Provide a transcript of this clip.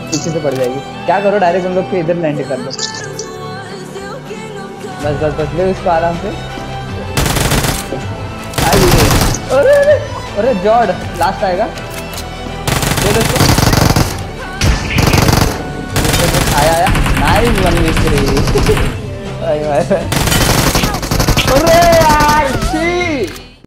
पीछे से पड़ जाएगी। क्या करो डायरेक्ट उन लोग के इधर लैंड कर दो। बस बस बस ले उसको आराम से। अरे अरे अरे जॉर्ड लास्ट आएगा। ले लो उसको। आया आया नाइस 1v3। अरे यार शी